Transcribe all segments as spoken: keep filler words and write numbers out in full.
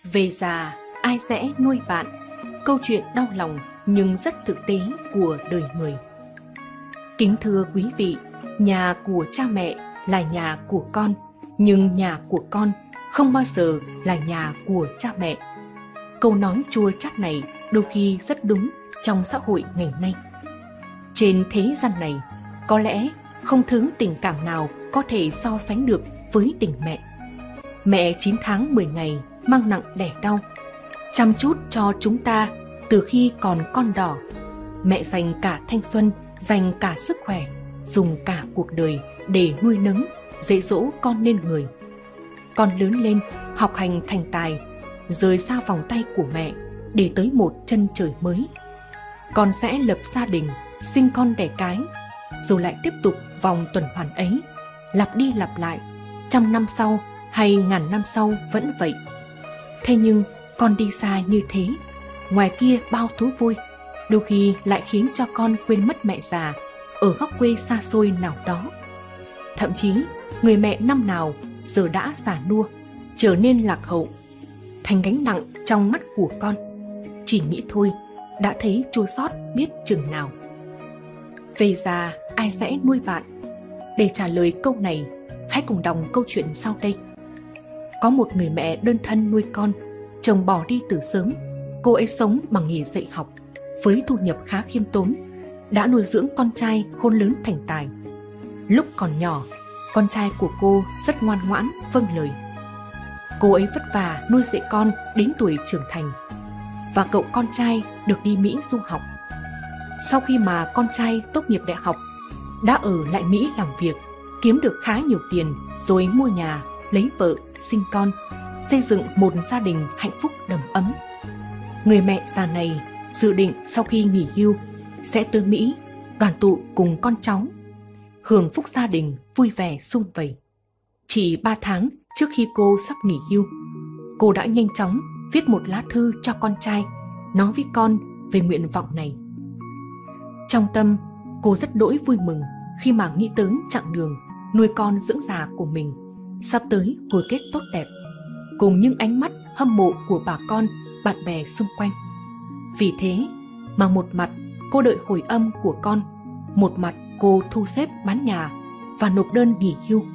Về già, ai sẽ nuôi bạn? Câu chuyện đau lòng nhưng rất thực tế của đời người. Kính thưa quý vị, nhà của cha mẹ là nhà của con, nhưng nhà của con không bao giờ là nhà của cha mẹ. Câu nói chua chát này đôi khi rất đúng trong xã hội ngày nay. Trên thế gian này, có lẽ không thứ tình cảm nào có thể so sánh được với tình mẹ. Mẹ chín tháng mười ngày mang nặng đẻ đau, chăm chút cho chúng ta từ khi còn con đỏ. Mẹ dành cả thanh xuân, dành cả sức khỏe, dùng cả cuộc đời để nuôi nấng, dạy dỗ con nên người. Con lớn lên, học hành thành tài, rời xa vòng tay của mẹ để tới một chân trời mới. Con sẽ lập gia đình, sinh con đẻ cái, rồi lại tiếp tục vòng tuần hoàn ấy, lặp đi lặp lại, trăm năm sau hay ngàn năm sau vẫn vậy. Thế nhưng con đi xa như thế, ngoài kia bao thú vui, đôi khi lại khiến cho con quên mất mẹ già ở góc quê xa xôi nào đó. Thậm chí người mẹ năm nào giờ đã già nua, trở nên lạc hậu, thành gánh nặng trong mắt của con. Chỉ nghĩ thôi đã thấy chua xót biết chừng nào. Về già, ai sẽ nuôi bạn? Để trả lời câu này, hãy cùng đọc câu chuyện sau đây. Có một người mẹ đơn thân nuôi con, chồng bỏ đi từ sớm. Cô ấy sống bằng nghề dạy học, với thu nhập khá khiêm tốn, đã nuôi dưỡng con trai khôn lớn thành tài. Lúc còn nhỏ, con trai của cô rất ngoan ngoãn, vâng lời. Cô ấy vất vả nuôi dạy con đến tuổi trưởng thành, và cậu con trai được đi Mỹ du học. Sau khi mà con trai tốt nghiệp đại học, đã ở lại Mỹ làm việc, kiếm được khá nhiều tiền, rồi mua nhà, lấy vợ, sinh con, xây dựng một gia đình hạnh phúc đầm ấm. Người mẹ già này dự định sau khi nghỉ hưu sẽ tới Mỹ đoàn tụ cùng con cháu, hưởng phúc gia đình vui vẻ sum vầy. Chỉ ba tháng trước khi cô sắp nghỉ hưu, cô đã nhanh chóng viết một lá thư cho con trai, nói với con về nguyện vọng này. Trong tâm, cô rất đỗi vui mừng khi mà nghĩ tới chặng đường nuôi con dưỡng già của mình sắp tới hồi kết tốt đẹp, cùng những ánh mắt hâm mộ của bà con, bạn bè xung quanh. Vì thế mà một mặt cô đợi hồi âm của con, một mặt cô thu xếp bán nhà và nộp đơn nghỉ hưu.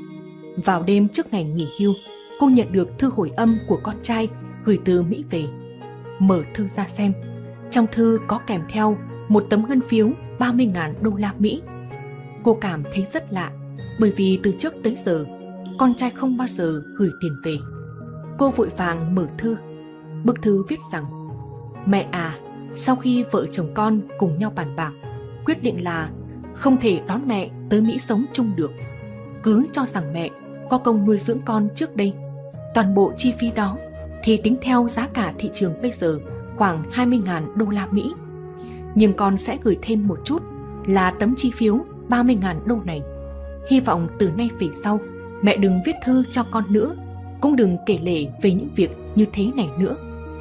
Vào đêm trước ngày nghỉ hưu, cô nhận được thư hồi âm của con trai gửi từ Mỹ về. Mở thư ra xem, trong thư có kèm theo một tấm ngân phiếu ba mươi nghìn đô la Mỹ. Cô cảm thấy rất lạ, bởi vì từ trước tới giờ con trai không bao giờ gửi tiền về. Cô vội vàng mở thư. Bức thư viết rằng: mẹ à, sau khi vợ chồng con cùng nhau bàn bạc, quyết định là không thể đón mẹ tới Mỹ sống chung được. Cứ cho rằng mẹ có công nuôi dưỡng con trước đây, toàn bộ chi phí đó thì tính theo giá cả thị trường bây giờ khoảng hai mươi nghìn đô la Mỹ. Nhưng con sẽ gửi thêm một chút là tấm chi phiếu ba mươi nghìn đô này. Hy vọng từ nay về sau mẹ đừng viết thư cho con nữa, cũng đừng kể lể về những việc như thế này nữa.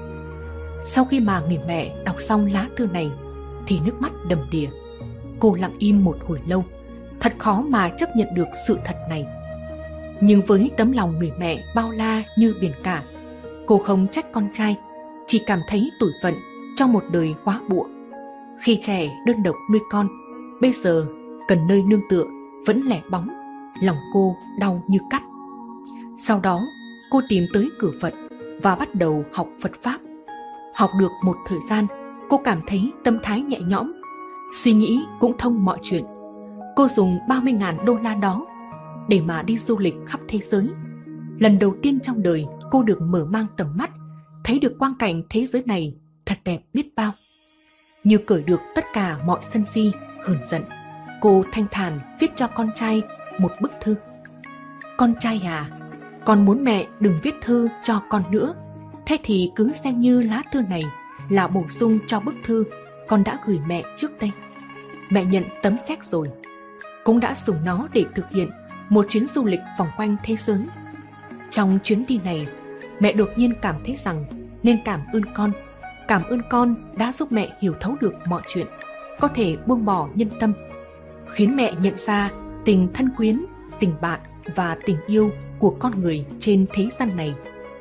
Sau khi mà người mẹ đọc xong lá thư này thì nước mắt đầm đìa. Cô lặng im một hồi lâu, thật khó mà chấp nhận được sự thật này. Nhưng với tấm lòng người mẹ bao la như biển cả, cô không trách con trai, chỉ cảm thấy tủi phận trong một đời quá bụa. Khi trẻ đơn độc nuôi con, bây giờ cần nơi nương tựa vẫn lẻ bóng, lòng cô đau như cắt. Sau đó cô tìm tới cửa Phật và bắt đầu học Phật Pháp. Học được một thời gian, cô cảm thấy tâm thái nhẹ nhõm, suy nghĩ cũng thông mọi chuyện. Cô dùng ba mươi nghìn đô la đó để mà đi du lịch khắp thế giới. Lần đầu tiên trong đời cô được mở mang tầm mắt, thấy được quang cảnh thế giới này thật đẹp biết bao. Như cởi được tất cả mọi sân si, hờn giận, cô thanh thản viết cho con trai một bức thư. Con trai à, con muốn mẹ đừng viết thư cho con nữa. Thế thì cứ xem như lá thư này là bổ sung cho bức thư con đã gửi mẹ trước đây. Mẹ nhận tấm séc rồi, cũng đã dùng nó để thực hiện một chuyến du lịch vòng quanh thế giới. Trong chuyến đi này, mẹ đột nhiên cảm thấy rằng nên cảm ơn con. Cảm ơn con đã giúp mẹ hiểu thấu được mọi chuyện, có thể buông bỏ nhân tâm, khiến mẹ nhận ra tình thân quyến, tình bạn và tình yêu của con người trên thế gian này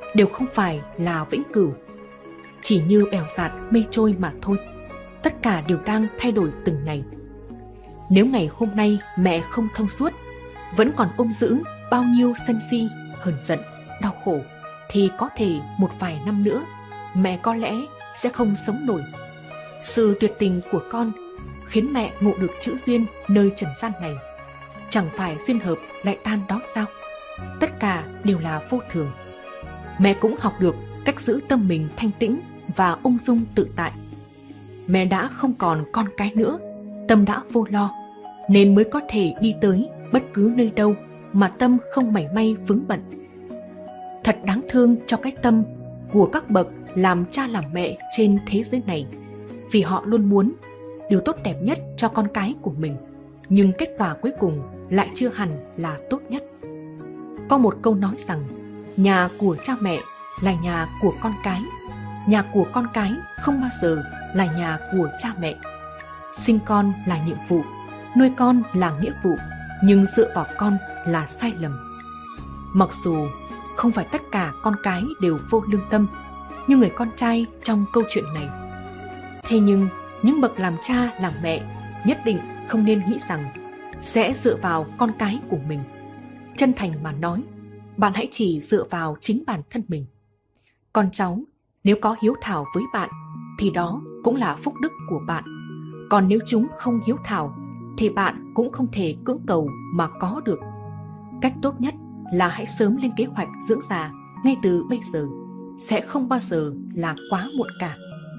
đều không phải là vĩnh cửu, chỉ như bèo dạt mây trôi mà thôi. Tất cả đều đang thay đổi từng ngày. Nếu ngày hôm nay mẹ không thông suốt, vẫn còn ôm giữ bao nhiêu sân si, hờn giận, đau khổ, thì có thể một vài năm nữa mẹ có lẽ sẽ không sống nổi. Sự tuyệt tình của con khiến mẹ ngộ được chữ duyên nơi trần gian này. Chẳng phải duyên hợp lại tan đó sao? Tất cả đều là vô thường. Mẹ cũng học được cách giữ tâm mình thanh tĩnh và ung dung tự tại. Mẹ đã không còn con cái nữa, tâm đã vô lo, nên mới có thể đi tới bất cứ nơi đâu mà tâm không mảy may vướng bận. Thật đáng thương cho cái tâm của các bậc làm cha làm mẹ trên thế giới này, vì họ luôn muốn điều tốt đẹp nhất cho con cái của mình, nhưng kết quả cuối cùng lại chưa hẳn là tốt nhất. Có một câu nói rằng, nhà của cha mẹ là nhà của con cái, nhà của con cái không bao giờ là nhà của cha mẹ. Sinh con là nhiệm vụ, nuôi con là nghĩa vụ, nhưng dựa vào con là sai lầm. Mặc dù không phải tất cả con cái đều vô lương tâm như người con trai trong câu chuyện này, thế nhưng những bậc làm cha làm mẹ nhất định không nên nghĩ rằng sẽ dựa vào con cái của mình. Chân thành mà nói, bạn hãy chỉ dựa vào chính bản thân mình. Con cháu nếu có hiếu thảo với bạn thì đó cũng là phúc đức của bạn. Còn nếu chúng không hiếu thảo thì bạn cũng không thể cưỡng cầu mà có được. Cách tốt nhất là hãy sớm lên kế hoạch dưỡng già ngay từ bây giờ, sẽ không bao giờ là quá muộn cả.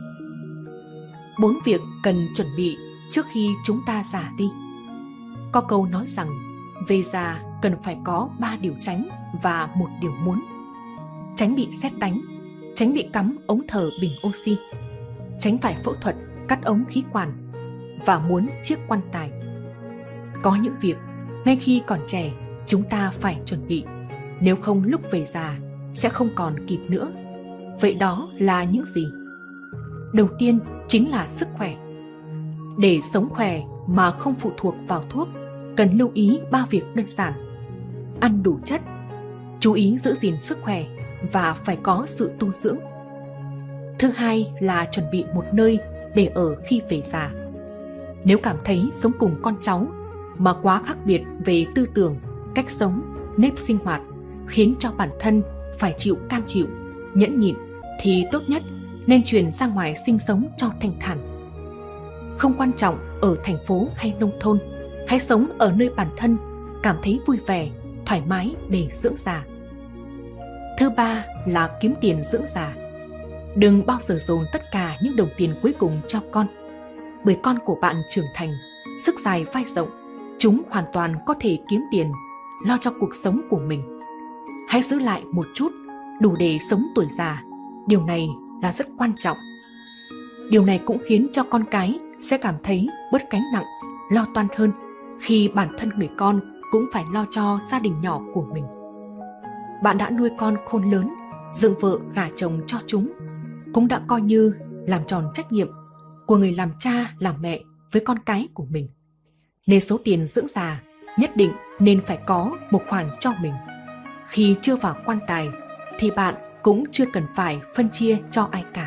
Bốn việc cần chuẩn bị trước khi chúng ta già đi. Có câu nói rằng, về già cần phải có ba điều tránh và một điều muốn. Tránh bị sét đánh, tránh bị cắm ống thở bình oxy, tránh phải phẫu thuật cắt ống khí quản, và muốn chiếc quan tài. Có những việc ngay khi còn trẻ chúng ta phải chuẩn bị, nếu không lúc về già sẽ không còn kịp nữa. Vậy đó là những gì? Đầu tiên chính là sức khỏe. Để sống khỏe mà không phụ thuộc vào thuốc, cần lưu ý ba việc đơn giản: ăn đủ chất, chú ý giữ gìn sức khỏe và phải có sự tu dưỡng. Thứ hai là chuẩn bị một nơi để ở khi về già. Nếu cảm thấy sống cùng con cháu mà quá khác biệt về tư tưởng, cách sống, nếp sinh hoạt, khiến cho bản thân phải chịu cam chịu, nhẫn nhịn, thì tốt nhất nên chuyển ra ngoài sinh sống cho thanh thản. Không quan trọng ở thành phố hay nông thôn, hãy sống ở nơi bản thân cảm thấy vui vẻ, thoải mái để dưỡng già. Thứ ba là kiếm tiền dưỡng già. Đừng bao giờ dồn tất cả những đồng tiền cuối cùng cho con, bởi con của bạn trưởng thành, sức dài vai rộng, chúng hoàn toàn có thể kiếm tiền lo cho cuộc sống của mình. Hãy giữ lại một chút đủ để sống tuổi già, điều này là rất quan trọng. Điều này cũng khiến cho con cái sẽ cảm thấy bớt gánh nặng, lo toan hơn khi bản thân người con cũng phải lo cho gia đình nhỏ của mình. Bạn đã nuôi con khôn lớn, dựng vợ gả chồng cho chúng, cũng đã coi như làm tròn trách nhiệm của người làm cha làm mẹ với con cái của mình. Nên số tiền dưỡng già nhất định nên phải có một khoản cho mình. Khi chưa vào quan tài thì bạn cũng chưa cần phải phân chia cho ai cả.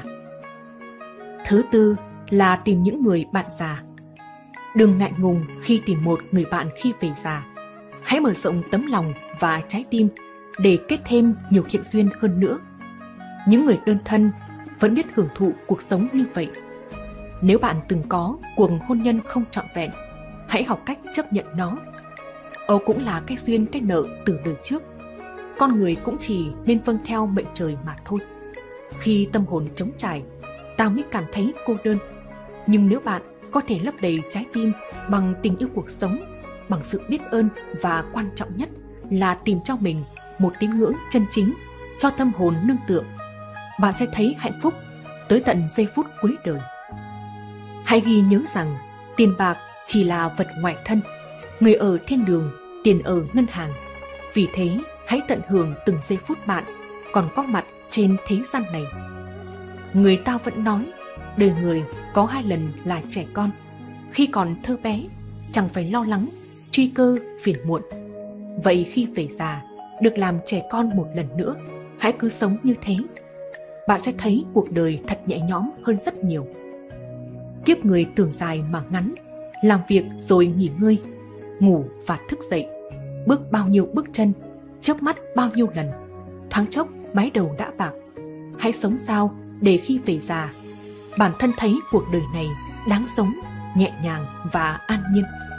Thứ tư là tìm những người bạn già. Đừng ngại ngùng khi tìm một người bạn khi về già. Hãy mở rộng tấm lòng và trái tim để kết thêm nhiều thiện duyên hơn nữa. Những người đơn thân vẫn biết hưởng thụ cuộc sống như vậy. Nếu bạn từng có cuộc hôn nhân không trọn vẹn, hãy học cách chấp nhận nó. Âu cũng là cái duyên cái nợ từ đời trước. Con người cũng chỉ nên vâng theo mệnh trời mà thôi. Khi tâm hồn trống trải, ta mới cảm thấy cô đơn. Nhưng nếu bạn có thể lấp đầy trái tim bằng tình yêu cuộc sống, bằng sự biết ơn, và quan trọng nhất là tìm cho mình một tín ngưỡng chân chính cho tâm hồn nương tựa, bạn sẽ thấy hạnh phúc tới tận giây phút cuối đời. Hãy ghi nhớ rằng tiền bạc chỉ là vật ngoại thân, người ở thiên đường, tiền ở ngân hàng. Vì thế hãy tận hưởng từng giây phút bạn còn có mặt trên thế gian này. Người ta vẫn nói đời người có hai lần là trẻ con. Khi còn thơ bé chẳng phải lo lắng, truy cơ, phiền muộn. Vậy khi về già được làm trẻ con một lần nữa, hãy cứ sống như thế. Bạn sẽ thấy cuộc đời thật nhẹ nhõm hơn rất nhiều. Kiếp người tưởng dài mà ngắn, làm việc rồi nghỉ ngơi, ngủ và thức dậy, bước bao nhiêu bước chân, chớp mắt bao nhiêu lần, thoáng chốc mái đầu đã bạc. Hãy sống sao để khi về già, bản thân thấy cuộc đời này đáng sống, nhẹ nhàng và an nhiên.